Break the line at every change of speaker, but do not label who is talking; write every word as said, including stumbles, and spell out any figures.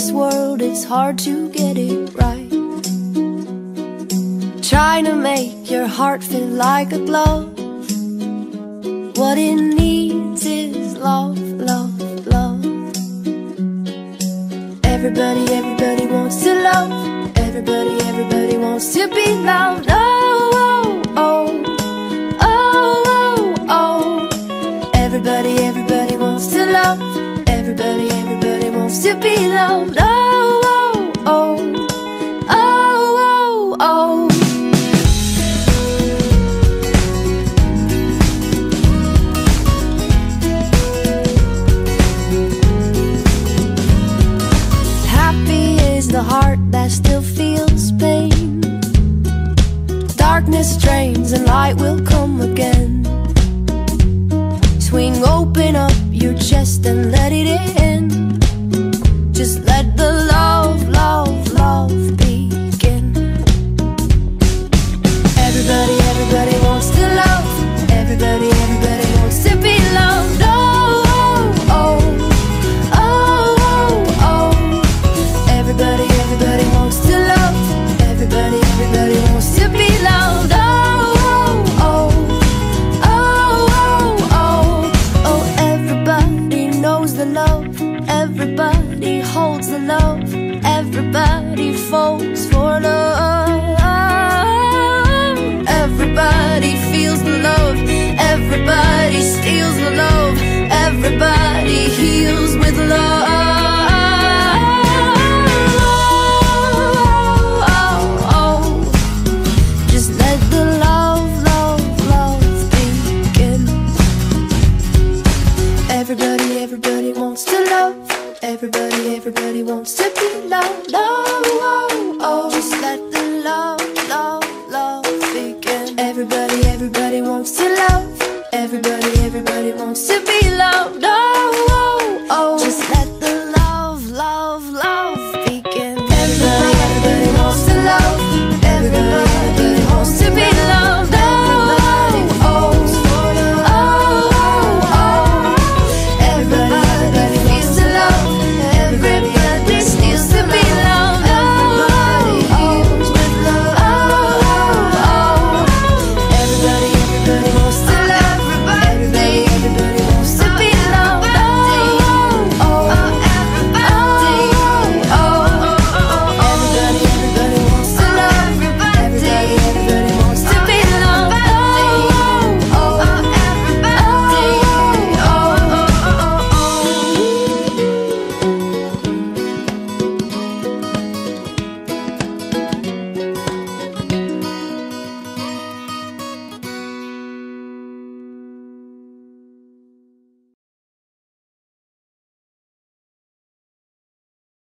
this world, it's hard to get it right. Trying to make your heart feel like a glove. What it needs is love, love, love. Everybody, everybody wants to love. Everybody, everybody wants to be loved. Oh, oh, oh, oh, oh, oh. Everybody, everybody wants to love. Everybody, everybody wants to be loved. Oh, oh, oh, oh, oh, oh. The heart that still feels pain. Darkness drains and light will come again. Swing open up your chest and let it in. Just let the love, love, love begin. Everybody, everybody wants to love. Everybody, everybody wants to be loved. Oh, oh, oh. Everybody, everybody wants to love. Everybody, everybody wants to be loved. Oh, oh, oh, oh, oh, oh. Everybody knows the love. Everybody holds the love. Everybody falls for love. Everybody feels the love. Everybody steals the love. Everybody heals with love. Everybody, everybody wants to love. Everybody, everybody wants to be loved. Oh, oh, oh. Just let the love, love, love begin. Everybody, everybody wants to love. Everybody, everybody wants to be loved. Oh, oh, oh. Just let